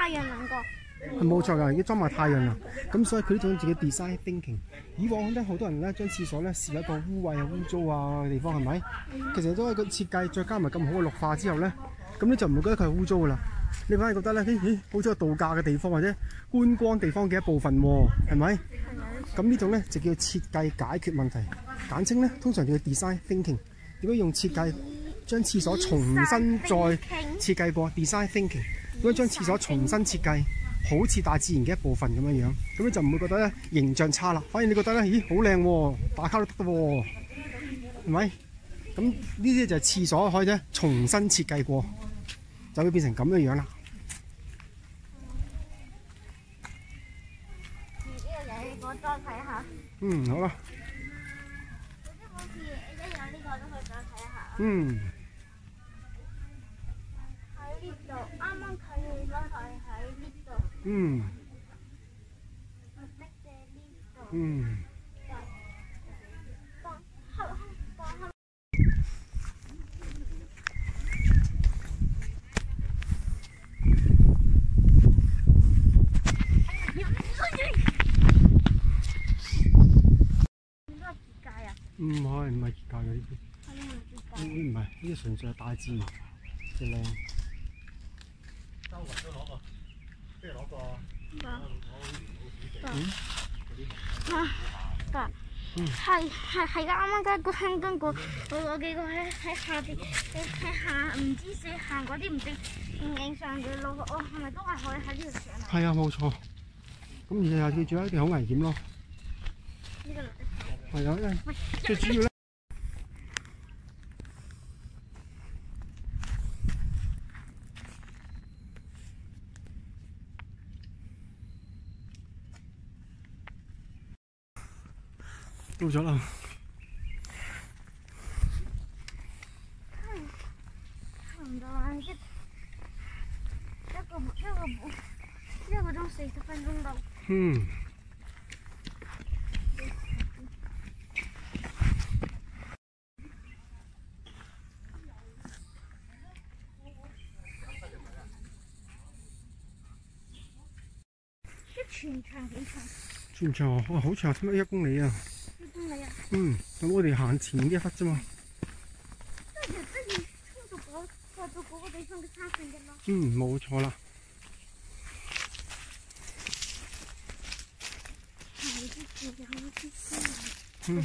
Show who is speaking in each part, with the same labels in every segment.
Speaker 1: 太陽能㗎。
Speaker 2: 係冇錯㗎，已經裝埋太陽能，咁所以佢呢種自己 design thinking。以往咧好多人咧將廁所咧視為一個污穢啊、污糟啊嘅地方，係咪？其實都係個設計，再加埋咁好嘅綠化之後咧，咁你就唔會覺得佢係污糟㗎啦。你反而覺得咧，咦，好似個度假嘅地方或者觀光地方嘅一部分喎，係咪？咁呢種咧就叫設計解決問題，簡稱咧通常叫 design thinking。點樣用設計將廁所重新再設計過 design thinking？ 點樣將廁所重新設計，好似大自然嘅一部分咁樣樣，咁你就唔會覺得咧形象差啦。反而你覺得咧，咦，好靚喎，打卡都得喎，係咪？咁呢啲就係廁所可以咧重新設計過，就會變成咁樣樣啦。
Speaker 1: 我再睇下。
Speaker 2: 嗯，好啦。
Speaker 1: 好似一有呢個都可以再睇下。
Speaker 2: 嗯。
Speaker 1: 喺呢度，啱啱睇完都係喺呢度。
Speaker 2: 嗯。嗯。唔係結界嘅呢啲，呢啲唔係，呢啲純粹係大自然嘅靚。周圍都攞個，即係攞個。
Speaker 1: 爸，係啱啱嗰個香港個，我幾個喺下邊，喺下唔知行嗰啲唔知影相嘅路，我係咪都係可以喺呢度上啊？
Speaker 2: 係啊，冇錯。咁而係記住一定好危險咯。
Speaker 1: 呢個
Speaker 2: 係啊，因為最主要咧。到咗啦！
Speaker 1: 差唔多啦，一個鐘40分鐘到。
Speaker 2: 嗯。
Speaker 1: 全長幾長？
Speaker 2: 全長哇，好長，差唔多1公里啊！1公里啊？嗯，咁我哋行前呢一忽啫嘛。
Speaker 1: 即係衝到嗰個地方嘅3分1咯。
Speaker 2: 嗯，冇錯啦。嗯。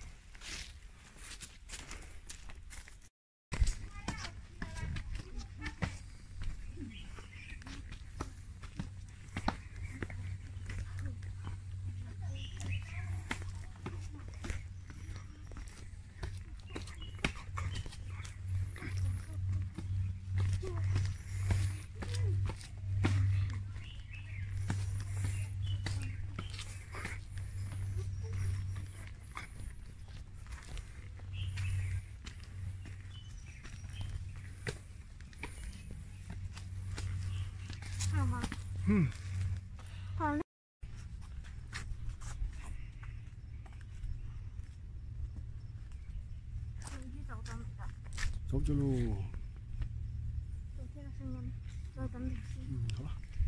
Speaker 2: 嗯。
Speaker 1: 好。
Speaker 2: 走咗咯。
Speaker 1: 仲聽到聲音，再等陣先。
Speaker 2: 嗯，好啦。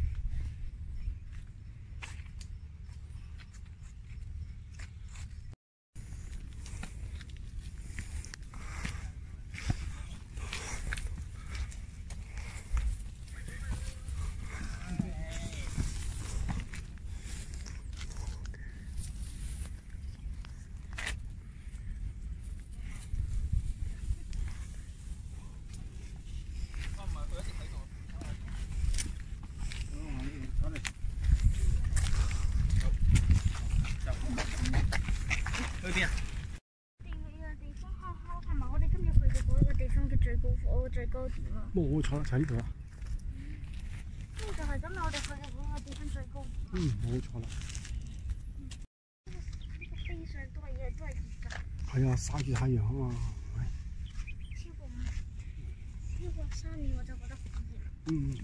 Speaker 2: 去邊啊？
Speaker 1: 定呢個地方係咪我哋今日去嘅嗰個地方嘅最高點啊？
Speaker 2: 冇錯啦，就喺呢度啦。
Speaker 1: 就係今日我哋去嘅嗰個地方最高點。
Speaker 2: 嗯，冇錯啦。
Speaker 1: 呢個飛上都係熱㗎。
Speaker 2: 係啊，曬住太陽啊嘛。
Speaker 1: 超過3年我就覺得好熱。
Speaker 2: 嗯。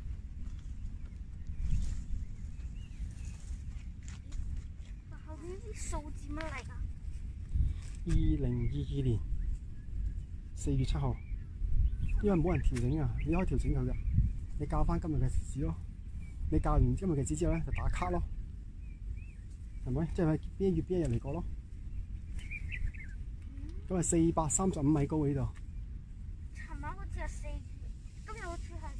Speaker 1: 後邊呢啲數字乜嚟㗎
Speaker 2: ？2022年4月7號，因為冇人調整啊，你可以調整佢嘅。你校翻今日嘅時事咯。你校完今日嘅時之後咧，就打卡咯，係咪？即係邊一月邊一日嚟過咯。咁係435米高呢度。
Speaker 1: 尋晚好似係4月，今日好似係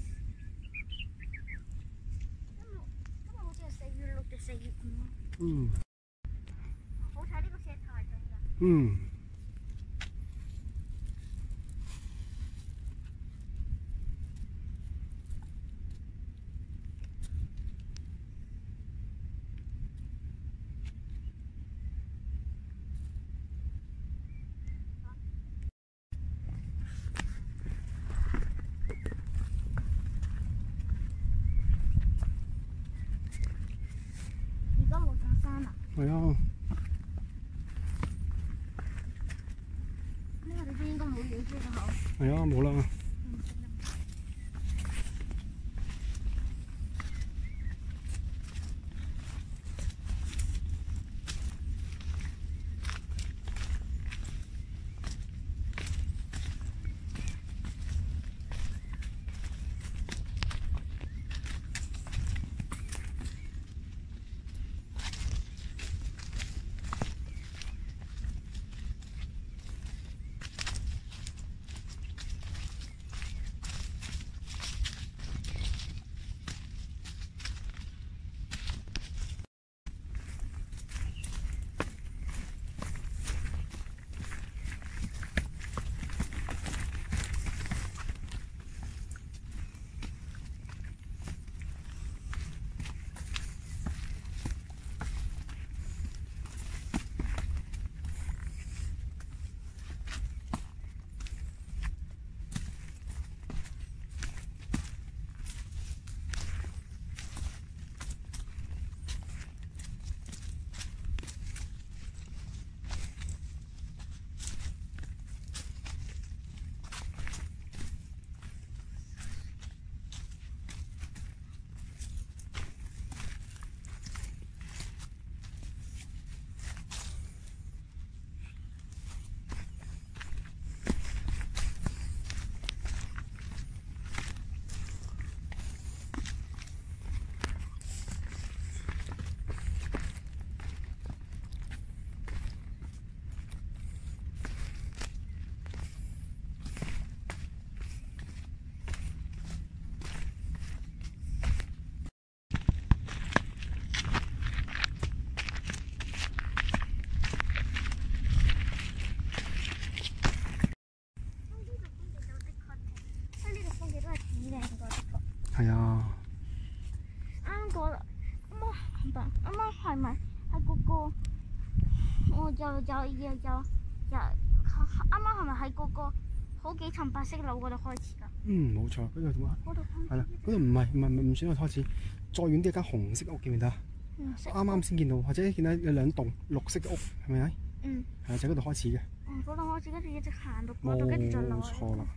Speaker 1: 今日好似係4月6定4月5。
Speaker 2: 嗯。
Speaker 1: 好彩呢個石頭係準㗎。
Speaker 2: 嗯。係啊。
Speaker 1: 咁我哋都應該冇影出口。
Speaker 2: 係啊，冇啦。係啊。
Speaker 1: 啱過啦，啱啱係咪喺嗰個？我又啱啱係咪喺嗰個好幾層白色樓嗰度開始㗎？
Speaker 2: 嗯，冇錯，嗰度點啊？
Speaker 1: 嗰度
Speaker 2: 係啦，嗰度唔算係開始，再遠啲一間紅色屋記唔記得啊？啱啱先見到，或者見到有2棟綠色嘅屋，係咪啊？
Speaker 1: 嗯。
Speaker 2: 係啊，就喺嗰度開始嘅。
Speaker 1: 嗰度開始，跟住一直行到嗰度，跟住再落。
Speaker 2: 冇錯啦。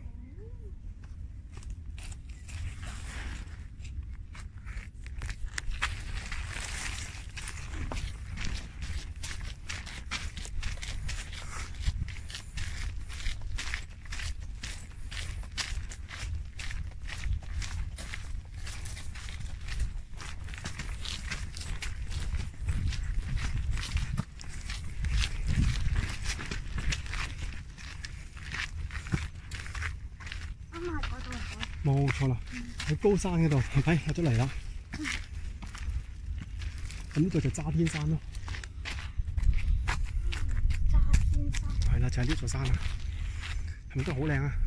Speaker 2: 冇錯啦，喺高山嗰度，係咪入咗嚟啦？咁呢個就渣天山咯。
Speaker 1: 渣天山。
Speaker 2: 係啦，就係呢座山啦。係咪都好靚啊？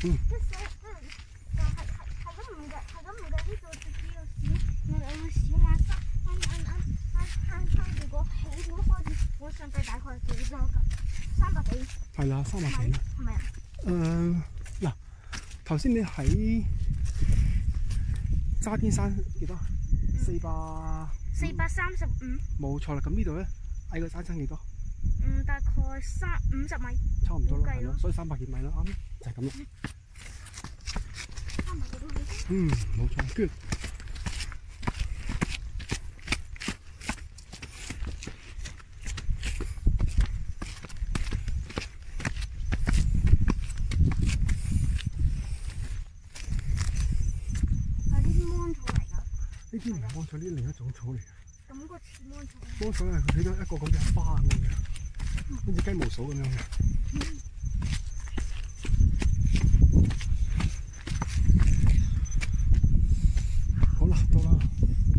Speaker 1: 小馬山，如果起點開始，我上計大概幾多㗎？300幾。係啊，300幾。係咪啊？
Speaker 2: 嗱，頭先你喺渣甸山幾多？435。冇錯啦，咁呢度咧矮個沙山幾多？
Speaker 1: 大概50米。
Speaker 2: 差唔多咯，係咯，所以300幾米啦，啱，就係咁啦。
Speaker 1: 300幾米。
Speaker 2: 冇錯 ，good。呢啲唔係芒草，呢另一種草嚟嘅。
Speaker 1: 感覺似芒草。
Speaker 2: 芒草係佢起咗一個咁嘅花咁嘅，好似雞毛掃咁樣嘅。好啦，到啦。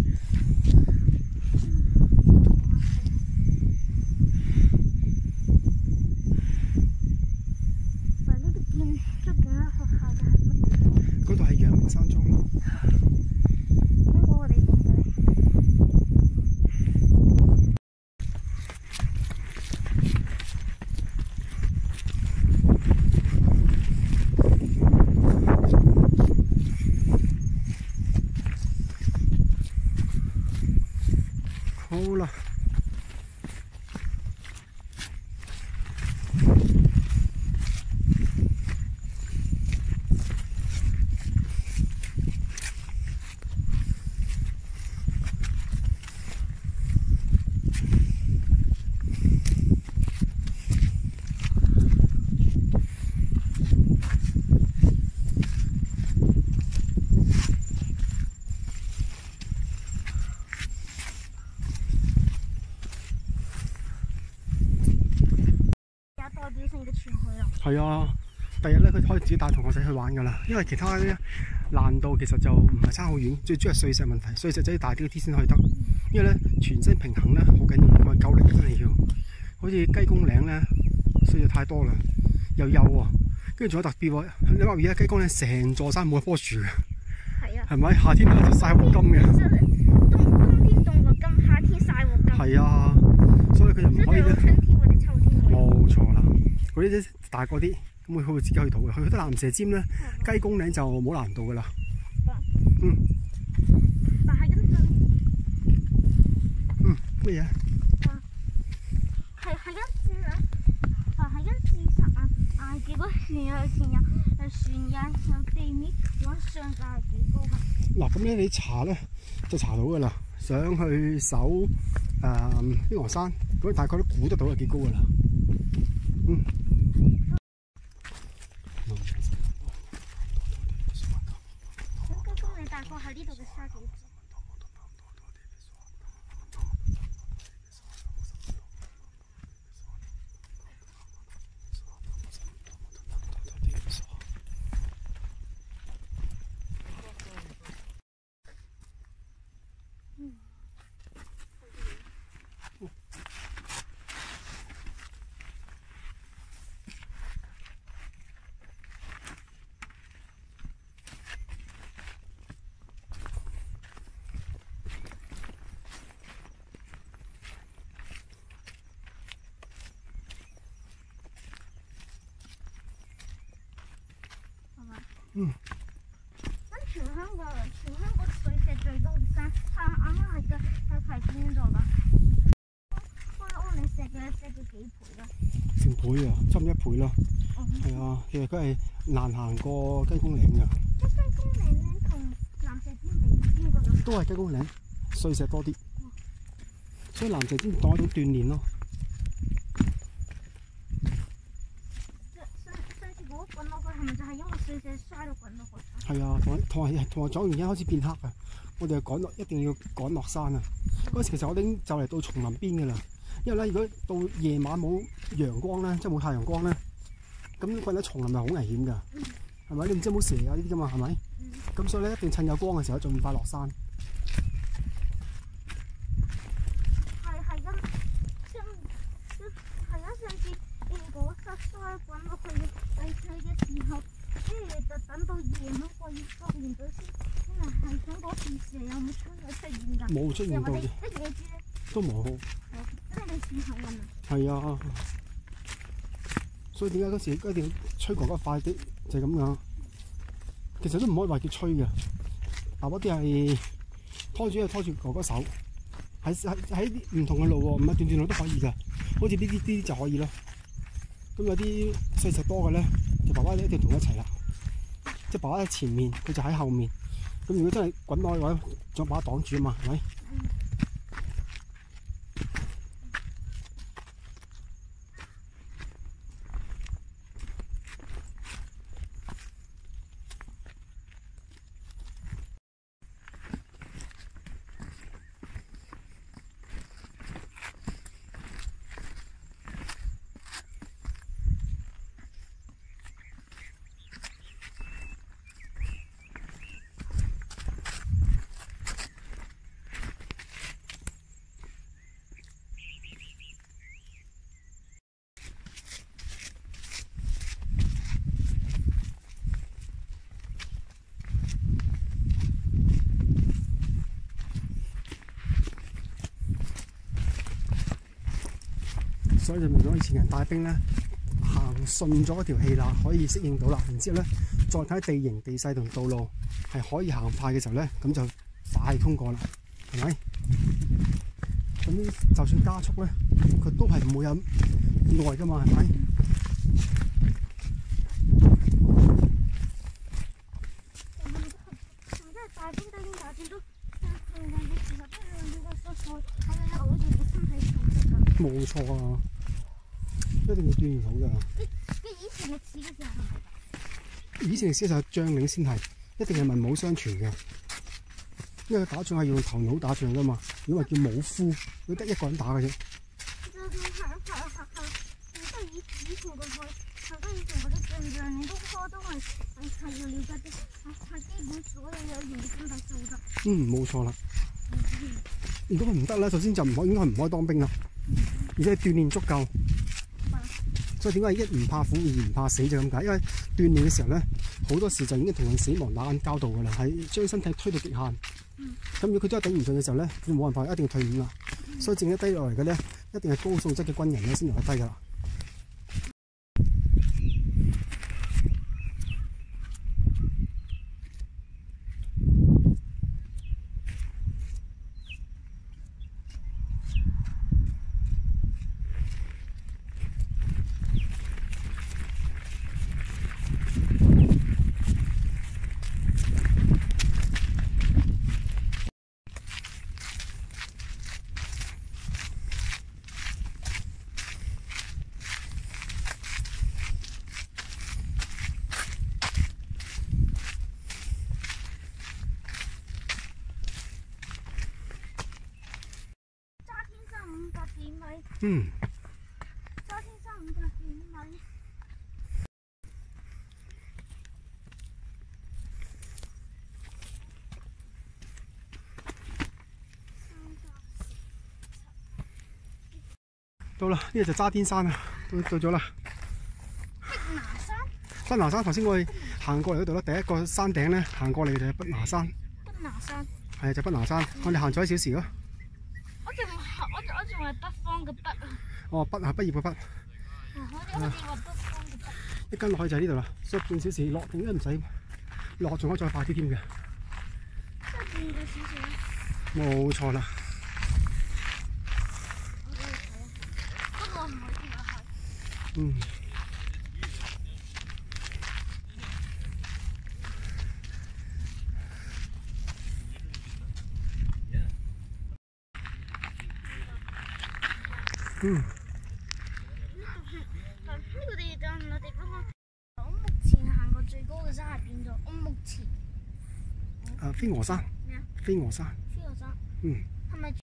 Speaker 1: 喂，呢啲建築嘅學校就係乜？
Speaker 2: 嗰度係陽明山莊。好啦，係啊，第日咧佢可以自己帶同學仔去玩㗎啦，因為其他啲難度其實就唔係差好遠，最主要係碎石問題，碎石仔要大啲啲先可以得，因為咧全身平衡咧好緊要，同埋夠力真係要，好似雞公嶺咧碎石太多啦，又幼喎，跟住仲有特別喎，你話而家雞公嶺成座山冇一棵樹嘅，
Speaker 1: 係啊，
Speaker 2: 係咪？夏天咧就曬黃金嘅，
Speaker 1: 冬天種黃金，夏天曬黃金，
Speaker 2: 係啊，所以佢就唔可以咧，
Speaker 1: 春天或者秋天
Speaker 2: 冇錯啦。嗰啲大個啲，咁佢會自己去到嘅。去得蚺蛇尖咧，雞公嶺就冇難度噶啦。
Speaker 1: 但係跟住，
Speaker 2: 咩嘢？
Speaker 1: 係跟住咧，係跟住結果船由地面往上就係幾高㗎？嗱，
Speaker 2: 咁咧你查咧就查到噶啦。上去搜飛鵝山，咁大概都估得到係幾高噶啦。
Speaker 1: 你大概喺呢度嘅沙幾？咁全香港水石最多嘅山，啱啱係邊度㗎？你石嘅幾倍啊？
Speaker 2: 成倍啊，差唔多1倍啦。係啊，其實佢係難行過雞公嶺㗎。
Speaker 1: 雞公嶺咧同蚺蛇尖比邊個咁？
Speaker 2: 都係雞公嶺，碎石多啲，所以蚺蛇尖當一種鍛鍊咯。
Speaker 1: 滾落去係咪就係因為碎石摔到滾落去？
Speaker 2: 係啊，同埋咗原因開始變黑啊！我哋一定要趕落山啊！嗰時其實我已經就嚟到叢林邊㗎啦，因為咧如果到夜晚冇陽光咧，即係冇太陽光咧，咁滾喺叢林係好危險㗎，係咪？你唔知有冇蛇啊呢啲㗎嘛，係咪？咁所以咧一定趁有光嘅時候盡快落山。
Speaker 1: 上次如果摔滾落去嘅時候， 等到夜晚發現到先，因為係咁嗰陣時有冇出現㗎？
Speaker 2: 冇出現到嘅，
Speaker 1: 一野豬咧
Speaker 2: 都冇。
Speaker 1: 真係你試下㗎嘛？
Speaker 2: 係啊，所以點解嗰時一定要吹哥哥快啲，就係咁樣。其實都唔可以話叫吹嘅，嗱嗰啲係拖住哥哥手，喺唔同嘅路喎，唔係段路都可以嘅，好似呢啲就可以咯。咁有啲細石多嘅咧，就爸爸一定同佢一齊啦。即係爸爸喺前面，佢就喺後面。咁如果真係滾落去嘅話，仲有爸爸擋住啊嘛，係咪？所以就明咗以前人帶兵咧，行順咗嗰條氣啦，可以適應到啦。然之後咧，再睇地形、地勢同道路係可以行快嘅時候咧，咁就快通過啦，係咪？咁就算加速咧，佢都係唔會有意外噶嘛，係咪？冇錯啊！一定要鍛鍊好㗎。
Speaker 1: 以前歷史嘅時候，
Speaker 2: 以前歷史就係將領先係，一定係文武相傳嘅。因為打仗係用頭腦打仗㗎嘛，如果話叫武夫，佢得一個人打嘅啫。
Speaker 1: 以前嗰啲將領都係要了解啲係基本所有有用嘅身體素質。
Speaker 2: 冇錯啦。如果佢唔得咧，首先就應該唔可以當兵啦，而且鍛鍊足夠。所以點解一唔怕苦，二唔怕死就咁解？因為鍛鍊嘅時候咧，好多時就已經同人死亡打緊交道㗎啦，係將身體推到極限。咁如果佢真係頂唔順嘅時候咧，佢冇辦法，一定要退伍啦。所以剩低低落嚟嘅咧，一定係高素質嘅軍人咧先留得低㗎啦。
Speaker 1: 揸天山500幾米。
Speaker 2: 到啦，呢個就揸天山啦，到咗啦。北拿山頭先我哋行過嚟嗰度啦，第一個山頂咧行過嚟就係北拿山。
Speaker 1: 北拿山
Speaker 2: 係就北拿山，我哋行咗1小時咯。
Speaker 1: 我仲係北方嘅北啊。
Speaker 2: 哦，北係畢業嘅北。
Speaker 1: 我哋話北方嘅北。
Speaker 2: 一跟落去就喺呢度啦，所以半小時落定都唔使落，仲可以再快啲添嘅。
Speaker 1: 即係半個小時啦。
Speaker 2: 冇錯啦。
Speaker 1: 不過唔可以跳落去。呢個地方我哋嗰個，我目前行過最高嘅山係邊度？我目前
Speaker 2: 飛鵝山。
Speaker 1: 咩啊？
Speaker 2: 飛鵝山。
Speaker 1: 飛鵝山。係咪？